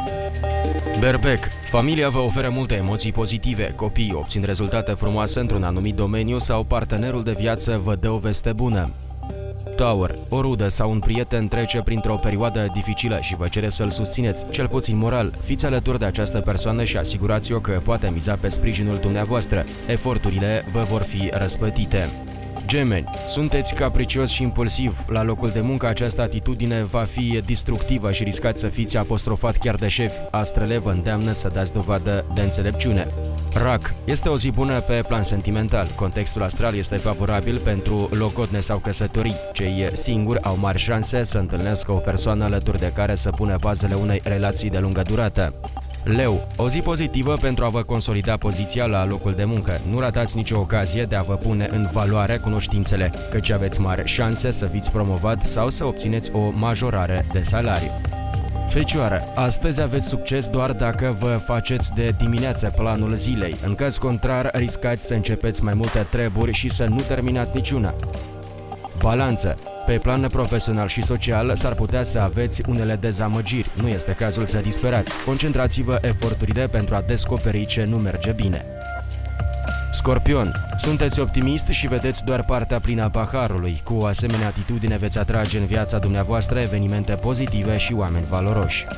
Berbec. Familia vă oferă multe emoții pozitive, copiii obțin rezultate frumoase într-un anumit domeniu sau partenerul de viață vă dă o veste bună. Tower. O rudă sau un prieten trece printr-o perioadă dificilă și vă cere să-l susțineți, cel puțin moral. Fiți alături de această persoană și asigurați-o că poate miza pe sprijinul dumneavoastră. Eforturile vă vor fi răsplătite. Gemeni. Sunteți capricios și impulsiv. La locul de muncă această atitudine va fi destructivă și riscați să fiți apostrofat chiar de șefi. Astrele vă îndeamnă să dați dovadă de înțelepciune. Rac. Este o zi bună pe plan sentimental. Contextul astral este favorabil pentru logodne sau căsătorii. Cei singuri au mari șanse să întâlnească o persoană alături de care să pună bazele unei relații de lungă durată. Leu. O zi pozitivă pentru a vă consolida poziția la locul de muncă. Nu ratați nicio ocazie de a vă pune în valoare cunoștințele, căci aveți mari șanse să fiți promovat sau să obțineți o majorare de salariu. Fecioară. Astăzi aveți succes doar dacă vă faceți de dimineață planul zilei. În caz contrar, riscați să începeți mai multe treburi și să nu terminați niciuna. Balanță. Pe plan profesional și social s-ar putea să aveți unele dezamăgiri. Nu este cazul să disperați. Concentrați-vă eforturile pentru a descoperi ce nu merge bine. Scorpion. Sunteți optimist și vedeți doar partea plină a paharului. Cu o asemenea atitudine veți atrage în viața dumneavoastră evenimente pozitive și oameni valoroși.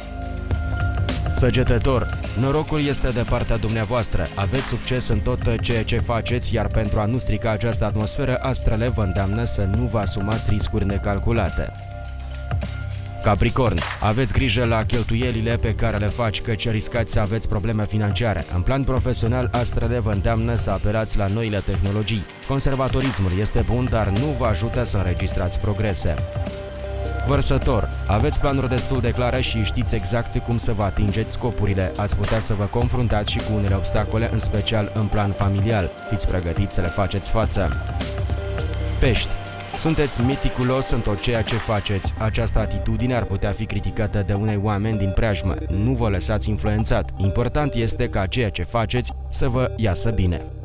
Săgetător. Norocul este de partea dumneavoastră. Aveți succes în tot ceea ce faceți, iar pentru a nu strica această atmosferă, astrele vă îndeamnă să nu vă asumați riscuri necalculate. Capricorn. Aveți grijă la cheltuielile pe care le faci, căci riscați să aveți probleme financiare. În plan profesional, astrele vă îndeamnă să apelați la noile tehnologii. Conservatorismul este bun, dar nu vă ajută să înregistrați progrese. Vărsător. Aveți planuri destul de clare și știți exact cum să vă atingeți scopurile. Ați putea să vă confruntați și cu unele obstacole, în special în plan familial. Fiți pregătiți să le faceți față. Pești. Sunteți meticulos în tot ceea ce faceți. Această atitudine ar putea fi criticată de unei oameni din preajmă. Nu vă lăsați influențat. Important este ca ceea ce faceți să vă iasă bine.